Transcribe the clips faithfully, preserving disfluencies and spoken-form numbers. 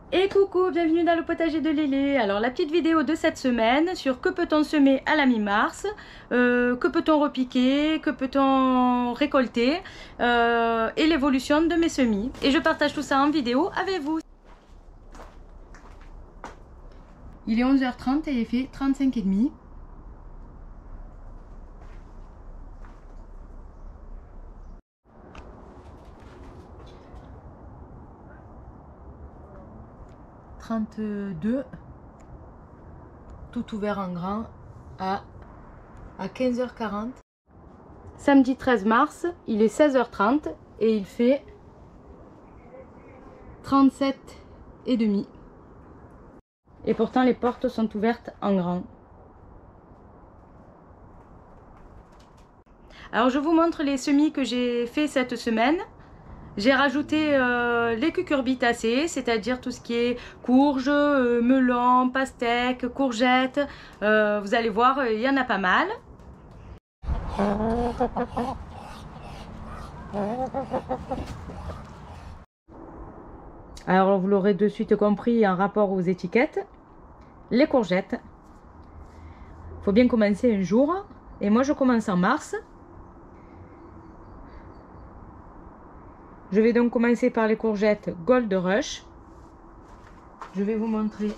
Et coucou, bienvenue dans le potager de Lélé. Alors la petite vidéo de cette semaine sur que peut-on semer à la mi-mars, euh, que peut-on repiquer, que peut-on récolter euh, et l'évolution de mes semis. Et je partage tout ça en vidéo avec vous. Il est onze heures trente et il fait trente-cinq et demi. trente-deux, tout ouvert en grand à, à quinze heures quarante. Samedi treize mars, il est seize heures trente et il fait trente-sept et demi. Et pourtant les portes sont ouvertes en grand. Alors je vous montre les semis que j'ai fait cette semaine. J'ai rajouté euh, les cucurbitacées, c'est-à-dire tout ce qui est courge, euh, melon, pastèque, courgettes. Euh, vous allez voir, il y en a pas mal. Alors vous l'aurez de suite compris en rapport aux étiquettes. Les courgettes. Il faut bien commencer un jour. Et moi je commence en mars. Je vais donc commencer par les courgettes Gold Rush. Je vais vous montrer.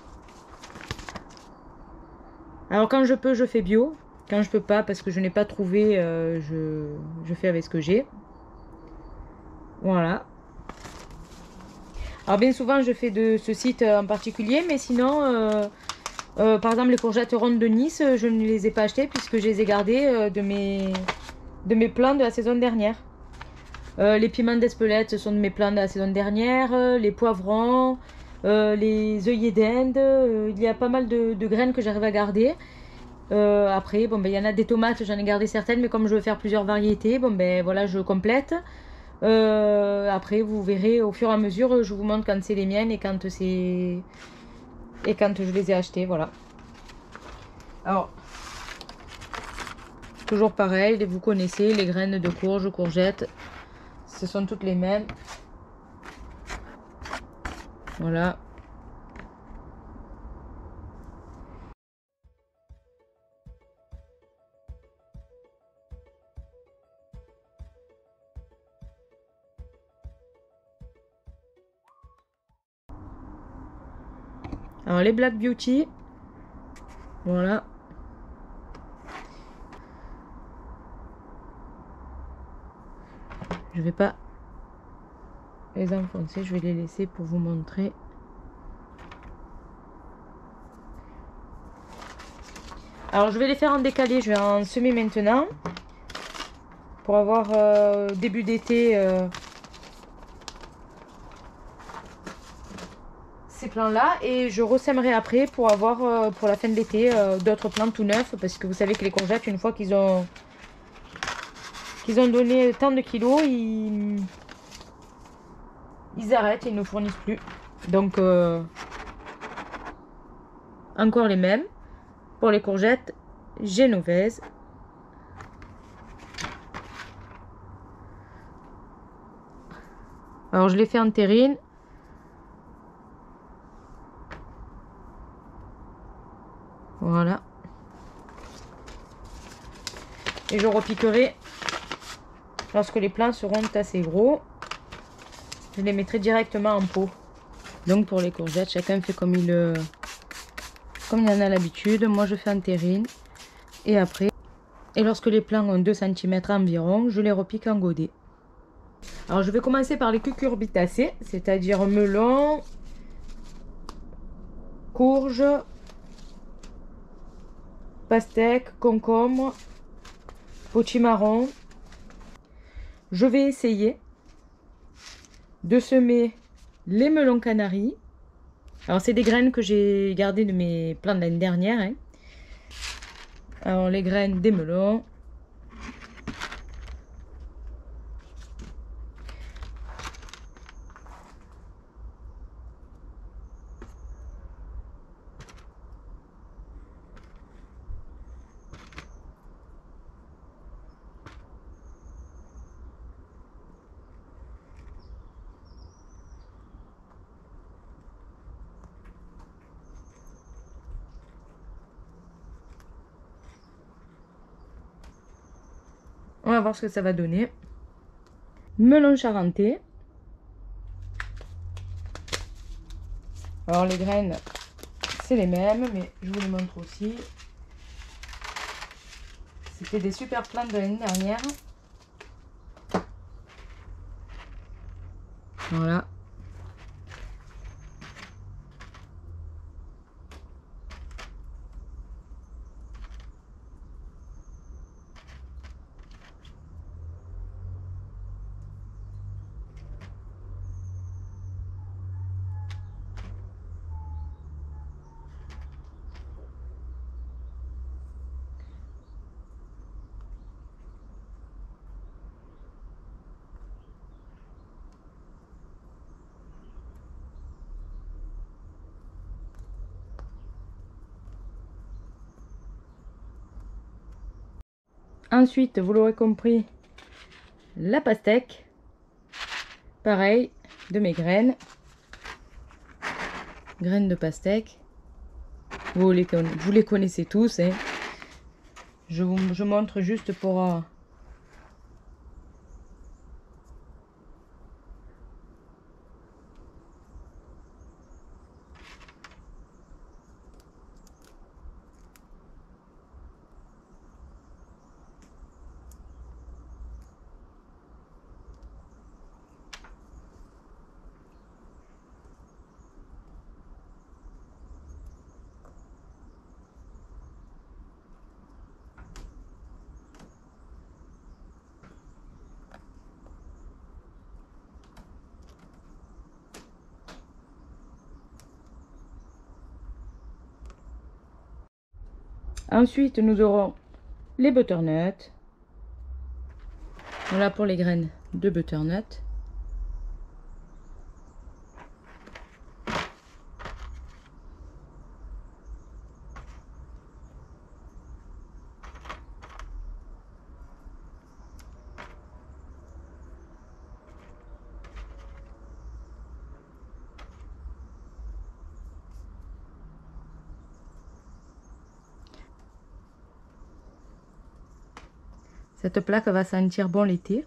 Alors quand je peux, je fais bio. Quand je peux pas, parce que je n'ai pas trouvé, euh, je, je fais avec ce que j'ai. Voilà. Alors bien souvent, je fais de ce site en particulier, mais sinon, euh, euh, par exemple, les courgettes rondes de Nice, je ne les ai pas achetées puisque je les ai gardées euh, de mes, de mes plants de la saison dernière. Euh, les piments d'Espelette sont de mes plants de la saison dernière, euh, les poivrons, euh, les œillets d'Inde, euh, il y a pas mal de, de graines que j'arrive à garder. Euh, après, bon, ben, il y en a des tomates, j'en ai gardé certaines, mais comme je veux faire plusieurs variétés, bon, ben, voilà, je complète. Euh, après, vous verrez au fur et à mesure, je vous montre quand c'est les miennes et quand c'est et quand je les ai achetées, voilà. Alors, toujours pareil, vous connaissez les graines de courge, courgettes, ce sont toutes les mêmes. Voilà. Alors les Black Beauty, voilà. Je vais pas les enfoncer, je vais les laisser pour vous montrer. Alors je vais les faire en décalé, je vais en semer maintenant pour avoir euh, début d'été euh, ces plants là, et je ressèmerai après pour avoir euh, pour la fin de l'été euh, d'autres plants tout neufs, parce que vous savez que les courgettes, une fois qu'ils ont qu'ils ont donné tant de kilos, ils, ils arrêtent, ils ne fournissent plus. Donc euh, encore les mêmes pour les courgettes génovaises. Alors je les fais en terrine. Voilà. Et je repiquerai lorsque les plants seront assez gros. Je les mettrai directement en pot. Donc pour les courgettes, chacun fait comme il, euh, comme il en a l'habitude. Moi je fais en terrine. Et après, et lorsque les plants ont deux centimètres environ, je les repique en godet. Alors je vais commencer par les cucurbitacées, c'est-à-dire melon, courge, pastèque, concombre, potimarron. Je vais essayer de semer les melons canaries. Alors c'est des graines que j'ai gardées de mes plants de l'année dernière, hein. Alors les graines des melons. va voir ce que ça va donner. Melon charentais. Alors les graines, c'est les mêmes, mais je vous les montre aussi. C'était des super plantes de l'année dernière. Voilà. Ensuite, vous l'aurez compris, la pastèque. Pareil, de mes graines. Graines de pastèque. Vous les, vous les connaissez tous. Hein. Je vous je montre juste pour... Euh, Ensuite, nous aurons les butternuts. Voilà pour les graines de butternut. Cette plaque va sentir bon l'été.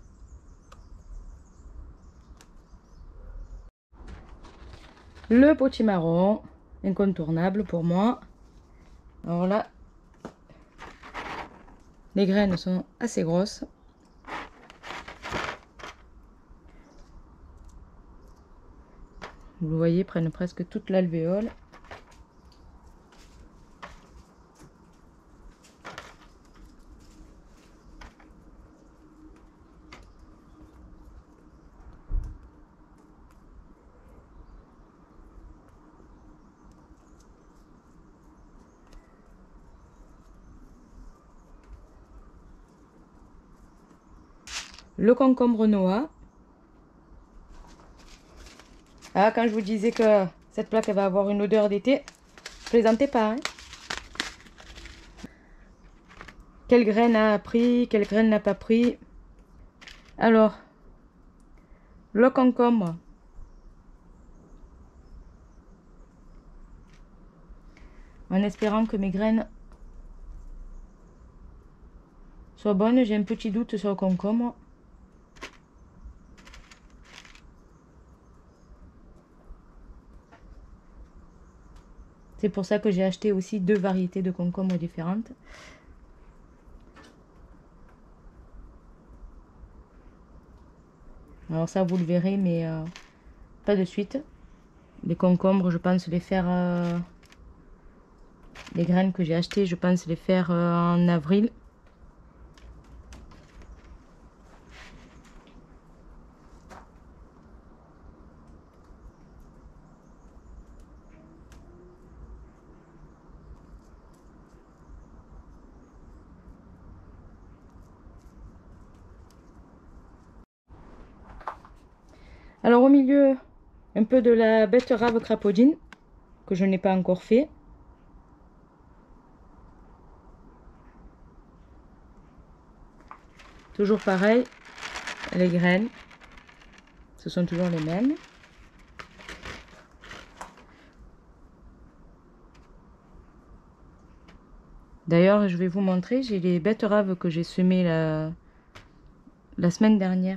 Le potimarron, incontournable pour moi. Alors là, les graines sont assez grosses. Vous le voyez, prennent presque toute l'alvéole. Le concombre noix. Ah, quand je vous disais que cette plaque elle va avoir une odeur d'été, plaisantez pas. Hein. Quelle graine a pris, quelle graine n'a pas pris. Alors, le concombre. En espérant que mes graines soient bonnes, j'ai un petit doute sur le concombre. C'est pour ça que j'ai acheté aussi deux variétés de concombres différentes. Alors ça, vous le verrez, mais euh, pas de suite. Les concombres, je pense les faire... Euh, les graines que j'ai achetées, je pense les faire euh, en avril. Alors au milieu, un peu de la betterave crapaudine, que je n'ai pas encore fait. Toujours pareil, les graines, ce sont toujours les mêmes. D'ailleurs, je vais vous montrer, j'ai les betteraves que j'ai semées là, la semaine dernière.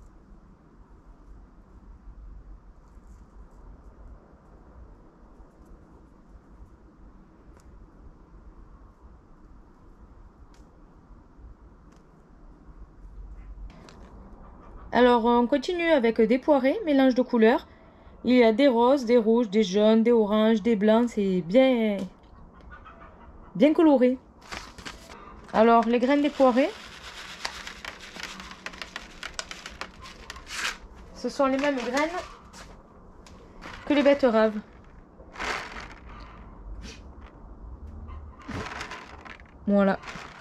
Alors on continue avec des poirées, mélange de couleurs. Il y a des roses, des rouges, des jaunes, des oranges, des blancs, c'est bien, bien coloré. Alors les graines des poirées, ce sont les mêmes graines que les betteraves. Voilà.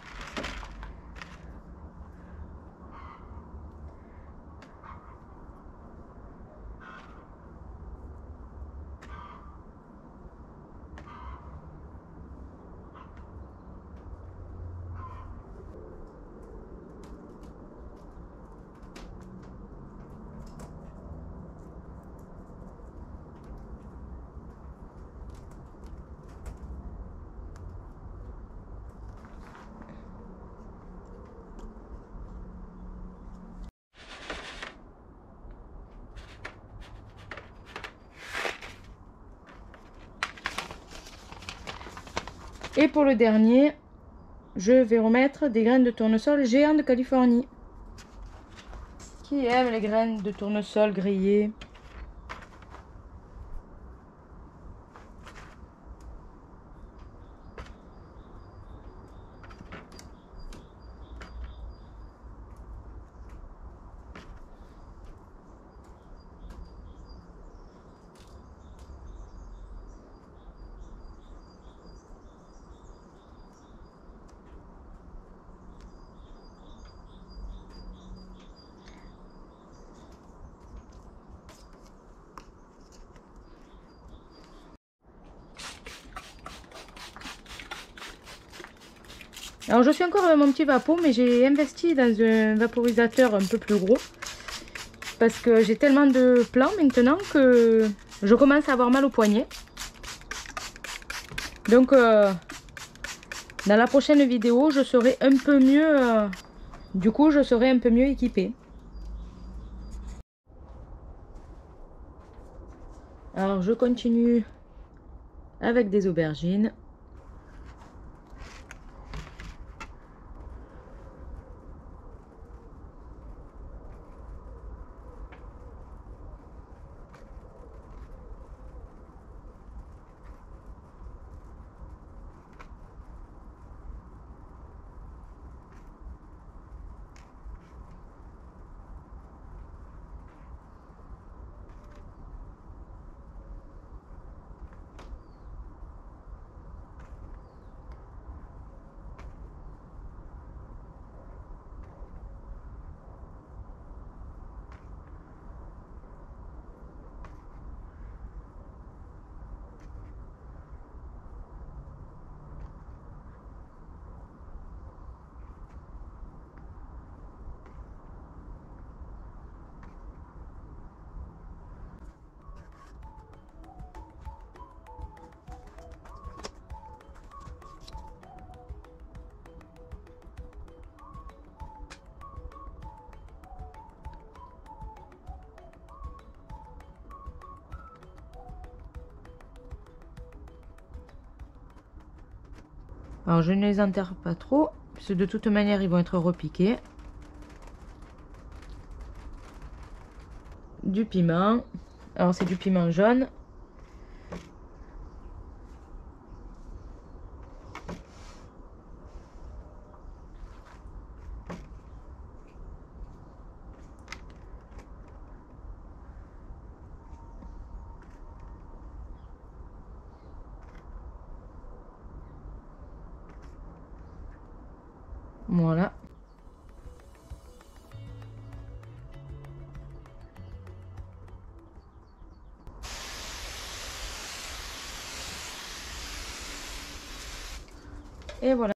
Et pour le dernier, je vais remettre des graines de tournesol géant de Californie. Qui aime les graines de tournesol grillées? Alors je suis encore avec mon petit vapeau, mais j'ai investi dans un vaporisateur un peu plus gros. Parce que j'ai tellement de plants maintenant que je commence à avoir mal au poignet. Donc euh, dans la prochaine vidéo, je serai un peu mieux, euh, du coup je serai un peu mieux équipée. Alors je continue avec des aubergines. Alors je ne les enterre pas trop, parce que de toute manière ils vont être repiqués. Du piment, alors c'est du piment jaune. Voilà. Et voilà.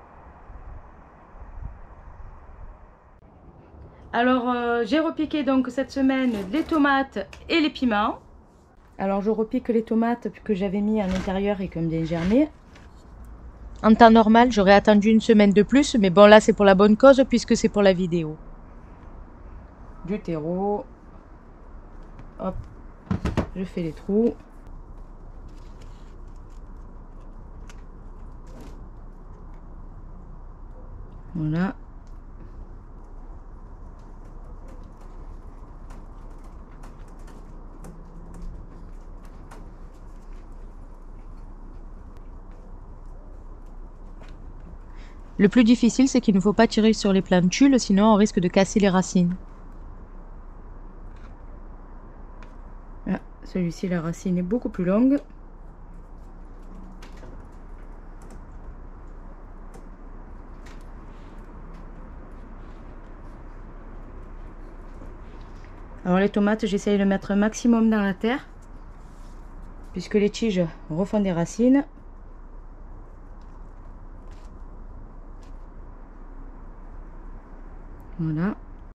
Alors euh, j'ai repiqué donc cette semaine les tomates et les piments. Alors je repique les tomates que j'avais mis à l'intérieur et qui ont bien germé. En temps normal, j'aurais attendu une semaine de plus, mais bon là c'est pour la bonne cause puisque c'est pour la vidéo. du terreau. Hop, je fais les trous. Voilà. Le plus difficile, c'est qu'il ne faut pas tirer sur les plantules, sinon on risque de casser les racines. Ah, celui-ci, la racine est beaucoup plus longue. Alors les tomates, j'essaye de mettre un maximum dans la terre, puisque les tiges refont des racines. Voilà.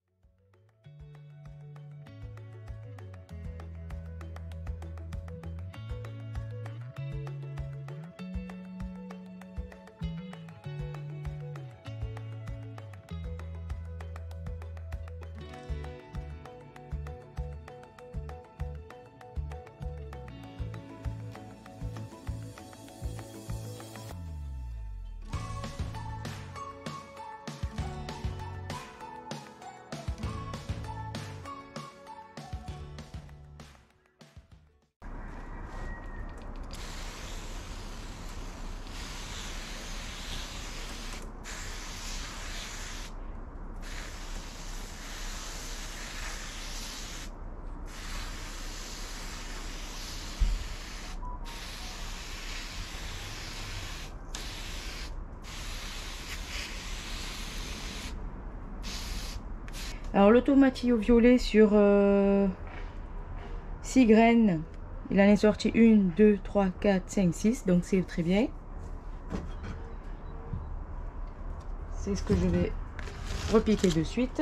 Alors le tomatillo violet sur euh, six graines, il en est sorti une, deux, trois, quatre, cinq, six, donc c'est très bien. C'est ce que je vais repiquer de suite.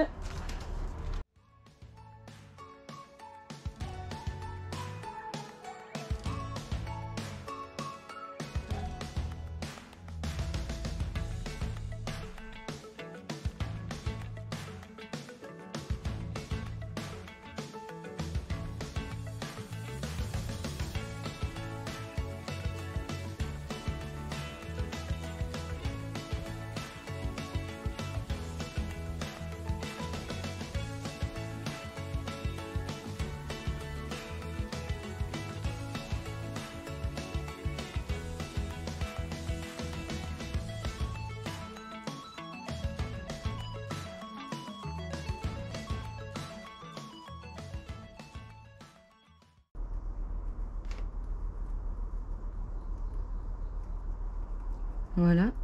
Voilà.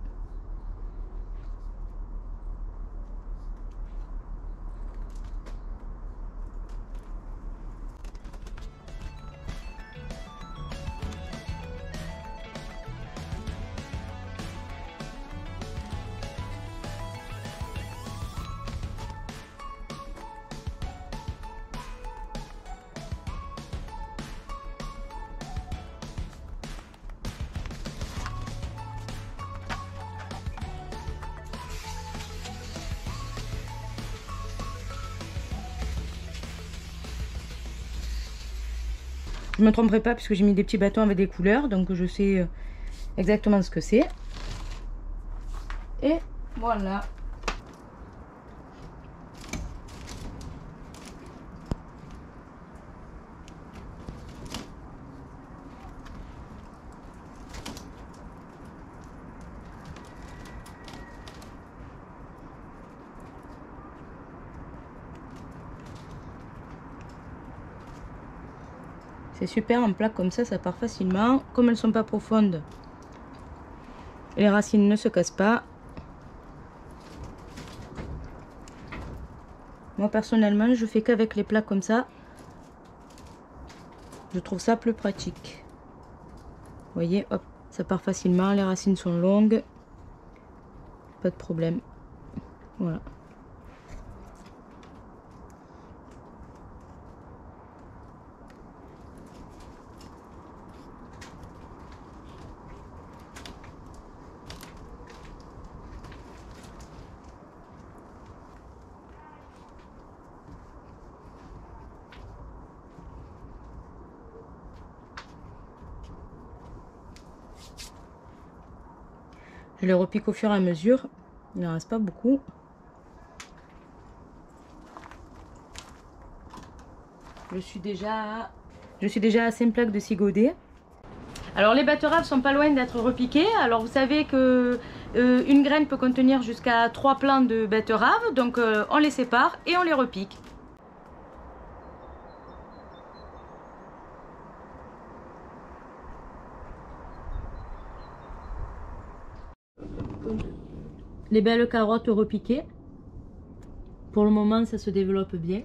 Je ne me tromperai pas puisque j'ai mis des petits bâtons avec des couleurs, donc je sais exactement ce que c'est. Et voilà. C'est super, en plaque comme ça, ça part facilement. Comme elles ne sont pas profondes, les racines ne se cassent pas. Moi personnellement, je fais qu'avec les plaques comme ça. Je trouve ça plus pratique. Vous voyez, hop, ça part facilement, les racines sont longues. Pas de problème. Voilà. Je les repique au fur et à mesure. Il n'en reste pas beaucoup. Je suis déjà, je suis déjà à cinq plaques de six godets. Alors les betteraves sont pas loin d'être repiquées. Alors vous savez que euh, une graine peut contenir jusqu'à trois plants de betteraves. Donc euh, on les sépare et on les repique. Les belles carottes repiquées. Pour le moment ça se développe bien.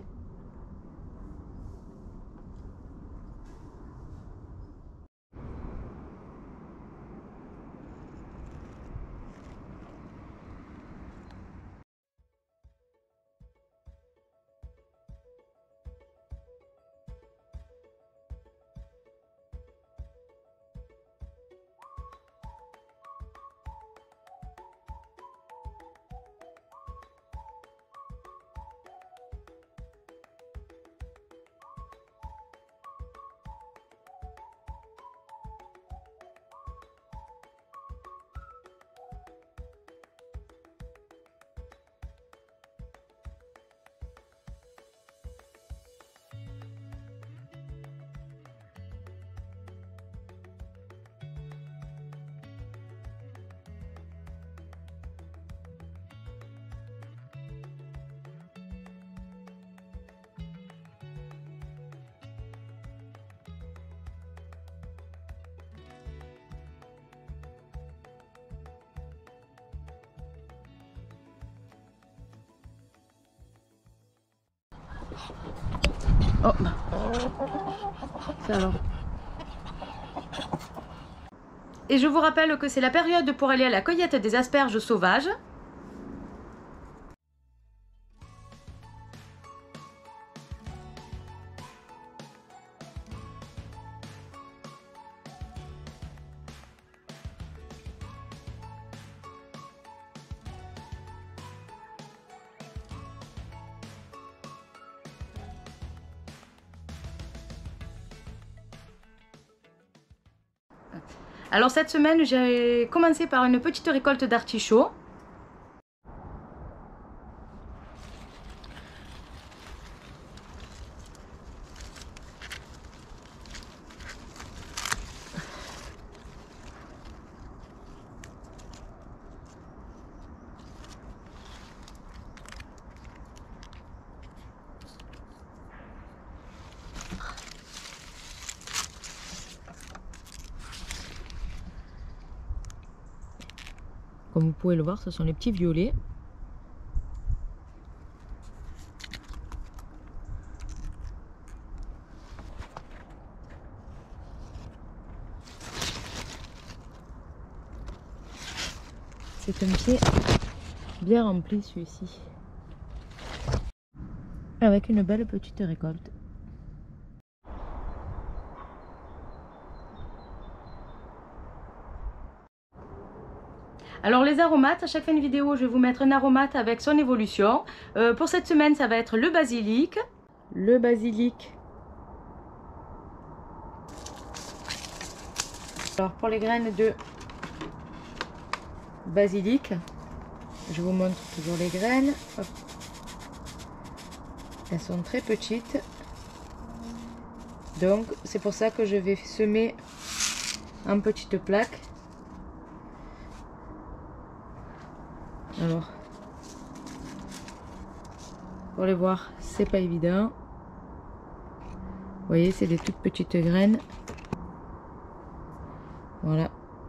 Oh, ça alors. Et je vous rappelle que c'est la période pour aller à la cueillette des asperges sauvages. Alors cette semaine, j'ai commencé par une petite récolte d'artichauts. Comme vous pouvez le voir, ce sont les petits violets. C'est un pied bien rempli celui-ci. Avec une belle petite récolte. Alors les aromates, à chaque fin de vidéo, je vais vous mettre un aromate avec son évolution. Euh, pour cette semaine, ça va être le basilic. Le basilic. Alors pour les graines de basilic, je vous montre toujours les graines. Hop. Elles sont très petites. Donc c'est pour ça que je vais semer en petites plaques. Alors, pour les voir, c'est pas évident. Vous voyez, c'est des toutes petites graines. Voilà.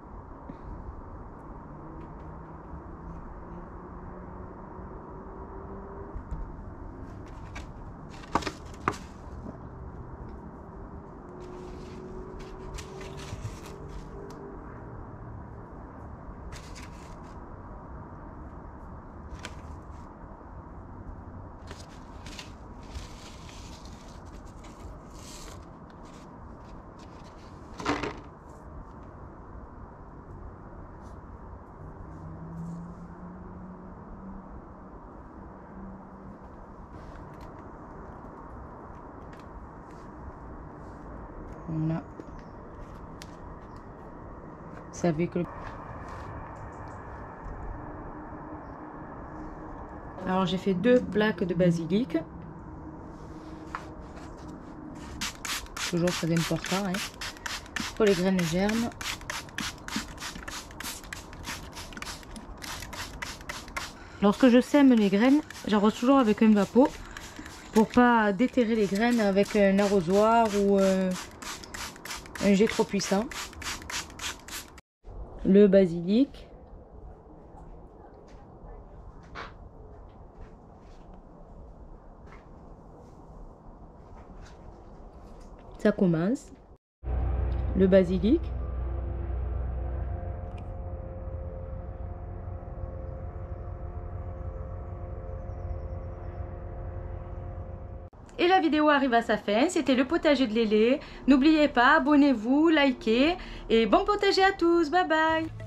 Voilà. Vous savez que Alors j'ai fait deux plaques de basilic. Toujours très important, hein, pour les graines germes. Lorsque je sème les graines, j'arrose toujours avec un vapeau pour pas déterrer les graines avec un arrosoir ou euh, un jet trop puissant. Le basilic. Ça commence. Le basilic. Et la vidéo arrive à sa fin, c'était le potager de Lélé. N'oubliez pas, abonnez-vous, likez et bon potager à tous, bye bye.